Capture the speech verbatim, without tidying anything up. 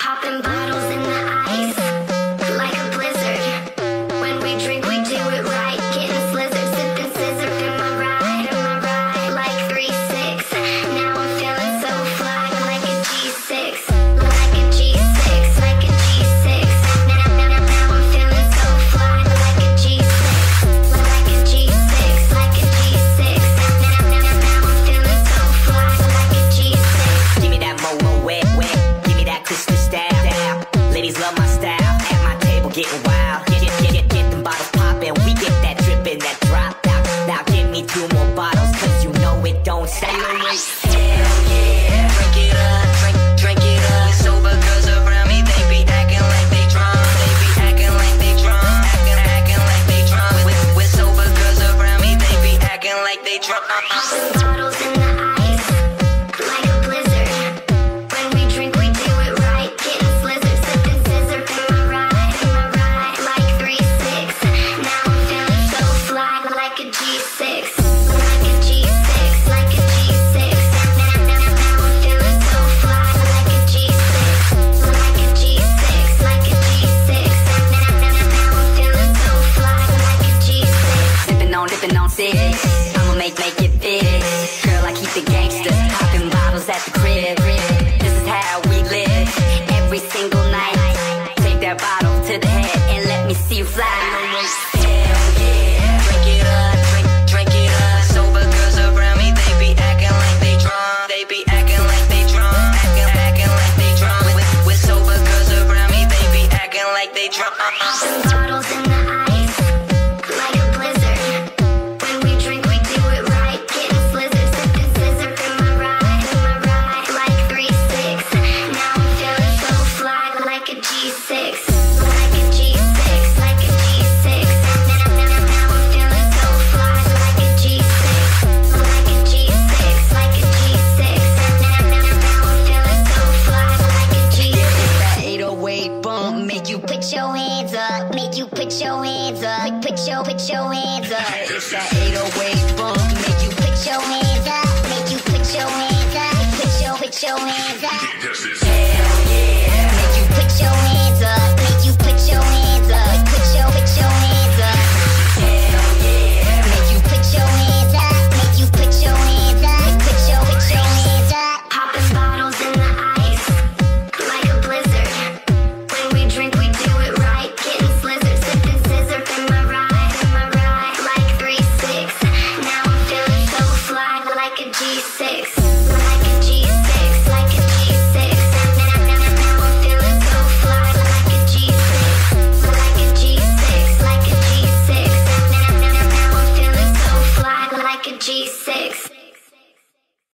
Popping bottles in the ice, like a blizzard. When we drink, we do it right. Getting slizzard, sipping scissor in my ride, in my ride. Like three six. Now I'm feeling so fly, like a G six, like a G six, like a G six. Now, now, now, now I'm feeling so fly, like a G six, like a G six, like a G six. Now, now, now, now I'm feeling so fly, like a G six. Give me that mo-mo wet, wet. Give me that crystal style. Ladies love my style. At my table getting wild. Get, get, get, get, get them bottles poppin'. We get that drippin', that drop. Now, now give me two more bottles, cause you know it don't stop. Hell yeah, drink it up, drink, drink it up. Sober girls around me, they be acting like they drunk. They be acting like they drunk, acting, acting like they drunk. With, with sober girls around me, they be acting like they drunk. Popping bottles in the ice, like a blizzard. When we drink, we do it right. Getting slizzard, sipping scissor in my ride, in my ride. Like three six. Now I'm feeling so fly, like a G six, like a G six, like a G six. Now, now, now, now I'm feeling so fly, like a G six, like a G six, like a G six. Now, now, now, now I'm feeling so fly, like a G six. Sippin' on, dippin' on six. I'ma make, make it fit. Girl, I keep the gangsters popping bottles at the crib. This is how we live every single night. Take that bottle to the head and let me see you fly. Hell yeah, drink it up, drink, drink it up. Sober girls around me, they be acting like they drunk. They be acting like they drunk, acting, acting like they drunk. With, with sober girls around me, they be acting like they drunk. Popping bottles in the ice, like a blizzard. When we drink, we do it right. Getting slizzard, sipping scissor in my ride, in my ride. Like three six. Now I'm feeling so fly, like a G six, like a G six, like a G six. Now, now, now, now I'm feeling so fly, like a G six, like a G six, like a G six. Now, now, now, now I'm feeling so fly, like a G six. That eight oh eight bump make you Put your hands up, make you put your hands up, put your, put your hands up. It's that eight oh eight bump make you Put your hands up, make you put your hands up, put your, put your hands up. hell